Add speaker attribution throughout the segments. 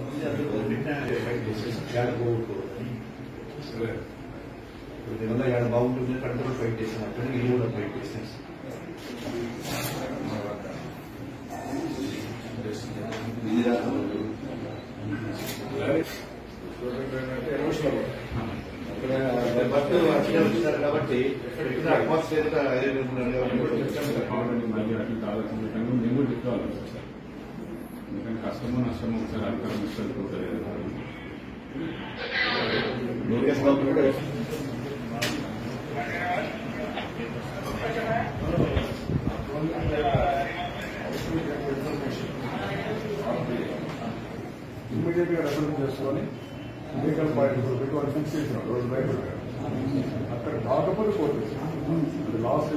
Speaker 1: ఏడ బాగుంటుంది control fight చేసాను అక్కడ ఇల్లు కూడా ఫైట్ చేసాను. కాబట్టి
Speaker 2: కష్టమో నష్టమో ఒకసారి అధికారం ఇష్టపోతుంది.
Speaker 3: ఇమీడియట్ గా రెఫరెన్స్ చేసుకొని లీగల్ పాయింట్ పెట్టి వాళ్ళు ఫిక్స్ చేసినాం రోజు బయట అక్కడ కాకపోతే పోతుంది. అది లాస్ట్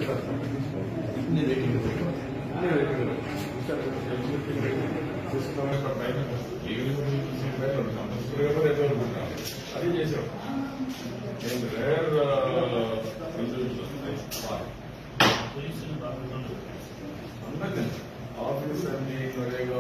Speaker 4: అది చేసాం. రేర్ ఆఫీస్ అన్ని నరేగా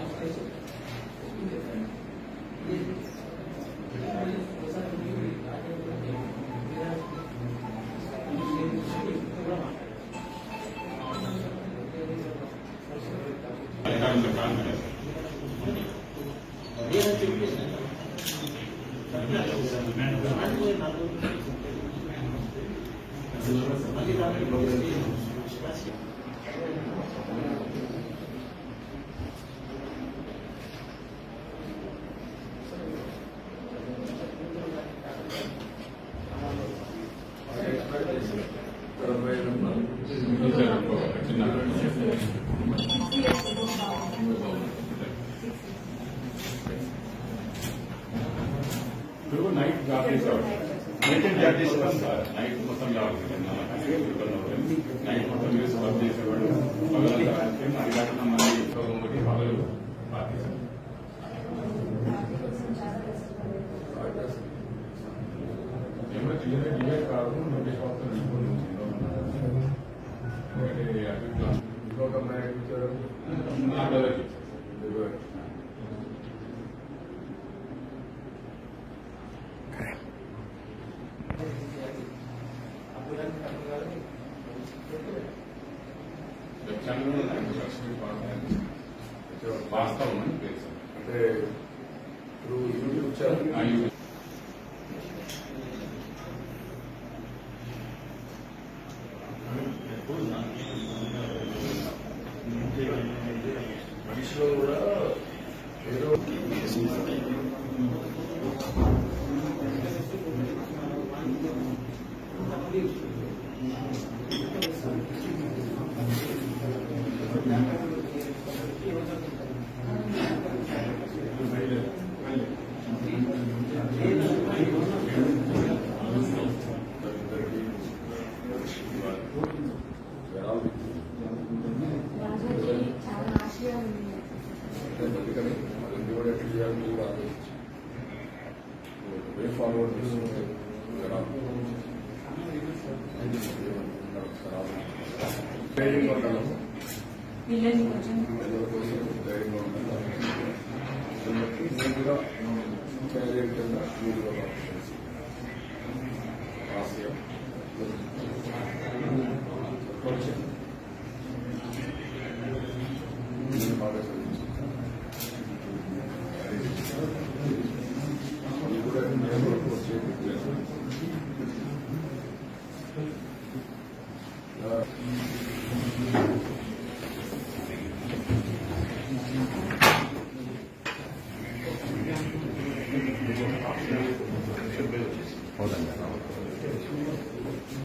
Speaker 2: నైట్ జాబ్ చేసేవాడు. నైట్ మొత్తం జాబ్ నైట్ మొత్తం చేసి వర్క్ చేసేవాడు. పగలంతా అది కాకుండా మళ్ళీ ఉద్యోగం ఒకటి పగలు పార్టీ ఏమో క్లియర్ కాదు. నోటీస్
Speaker 3: ఇంకొక
Speaker 2: వాస్తవం
Speaker 3: అంటే ఇప్పుడు యూట్యూబ్ ఛానల్ మనిషిలో కూడా ఏదో వే ఫార్వర్డ్ ధైర్యంగా ఉండాలి. పిల్లల కోసం ధైర్యంగా ఉండాలి. నేను కూడా ధైర్యంగా ఆశయం బాగా
Speaker 1: అవునండి.